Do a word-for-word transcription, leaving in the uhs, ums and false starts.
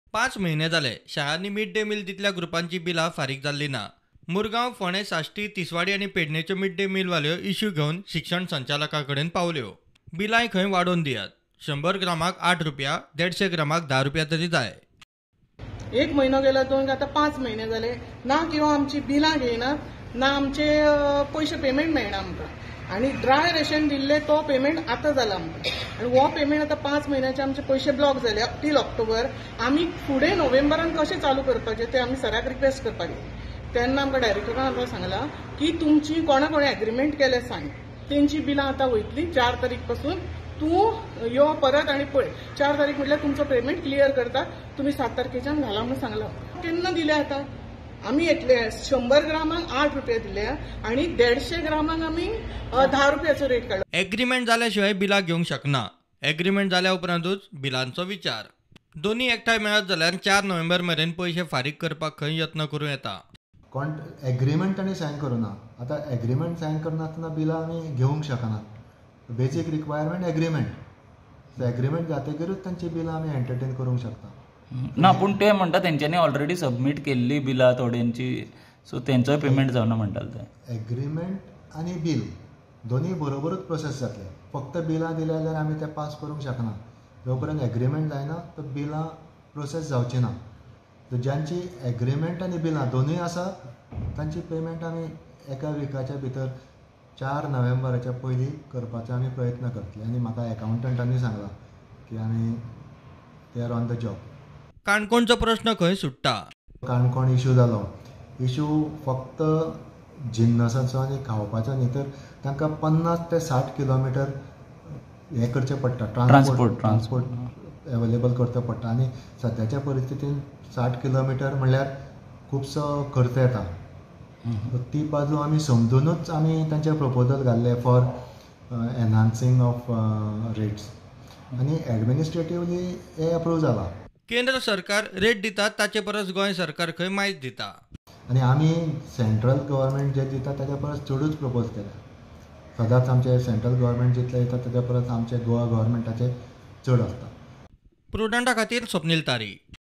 पाच महिने जाले शाळांनी मिड डे मील दितल्या ग्रुपांची बिलां फारीक जाल्ली ना. मुरगांव, फोंडें, साश्टी, तिसवाडी आनी पेडणेच्यो मिड डे मीलवाल्यो इश्यू घेवन शिक्षण संचालका कडेन पावल्यो. बिलांय खंय वाडोवन दियात. शंबर ग्रामाक आठ रुपया, देडशे ग्रामाक धा रुपया तरी जाय. एक महिनो गेला दोन आता पाच महिने झाले ना किंवा आमची बिलां घेयनात ना आमचे पयशे पेमेंट मेळना आमकां. आणि ड्राय रेशन दिल्ले तो पेमेंट आता जाला आमकां. आणि हो पेमेंट आता पाच महिन्याचे आमचे पयशे ब्लॉक झाले अप टील ऑक्टोबर. आमी फुडें नोव्हेंबरान कशें चालू करपाचे ते आमी सराक रिक्वेस्ट करपाक तेन्ना आमकां डायरेक्टरान आमकां सांगलां की तुमची कोणा कोणे एग्रीमेंट केले सांग तेंची बिलां आतां वयतली चार तारीख पासून तूं यो परत आणि पळय. चार तारीख म्हटल्यार तुमचो पेमेंट क्लियर करता तुम्ही सात तारखेच्यान घाला म्हणून सांगला. केन्ना दिले आता आम्ही येतले शंबर ग्रामाक आठ रुपया दिले आणि देडशे ग्रामाक आम्ही दहा रुपयाचो रेट काढला. एग्रीमेंट जाल्याशिवाय बिलां घेवंक शकना. एग्रीमेंट जाल्या उपरांतूच बिलांचो विचार. दोन्ही एकठांय मेळत जाल्यार चार नोव्हेंबर मेरेन पयशे फारीक करपाक खंय यत्न करूं येता. कोण एग्रीमेंट आनी सायन करूना. आतां एग्रीमेंट सायन करनासतना बिलां आमी घेवंक शकनात. Basic requirement agreement. So agreement जातकीरूच तांची बिलां आमी एंटरटेन करूंक शकता. ना पूण ते म्हणटा तेंच्यांनी ऑलरेडी सबमीट केल्ली बिलां थोड्यांची सो तेंचोय पेमेंट जावना म्हणटाले ते. एग्रीमेंट आनी बील दोनी बरोबरूच प्रोसेस जातले. फक्त बिलां दिले जाल्यार आमी ते पास करूंक शकना. जो पर्यंत एग्रीमेंट जायना तो बिलां प्रोसेस जावची ना. ज्यांची एग्रीमेंट आनी बिलां दोनूय आसा तांची पेमेंट आमी एका विकाच्या भितर चार नोव्हेंबराच्या पयलीं करपाचो आमी प्रयत्न करतले. आनी म्हाका एकावंटंटांनी सांगलां की आमी they are on the job. काणकोणचो प्रश्न खंय सुट्टा. काणकोण इश्यू जालो. इश्यू फक्त जिन्नसाचो आनी खावपाचो न्ही तर तांकां पन्नास ते साठ किलोमिटर हें करचें पडटा. ट्रान्सपोर्ट ट्रान्सपोर्ट एवेलेबल करचो पडटा. आनी सद्याच्या परिस्थितीन साठ किलोमिटर म्हणल्यार खुबसो खर्च येता. ती बाजू आमी समजुनूच आमी तांचे प्रपोजल घाल्ले फॉर एनहान्सिंग ऑफ रेट्स. आनी एडमिनिस्ट्रेटिवली हे अप्रूव जाला. केंद्र सरकार रेट दितात ताचे परस गोंय सरकार खंय मायज दिता. आनी आमी सेंट्रल गव्हर्मेंट जे दिता ताच्या परस चडूच प्रपोज केला. सदांच आमचे सेंट्रल गव्हर्मेंट जितले येता ताच्या परस आमचे गोवा गव्हर्मेंटाचे चड आसता. प्रुडंटा खातीर स्वप्नील तारी.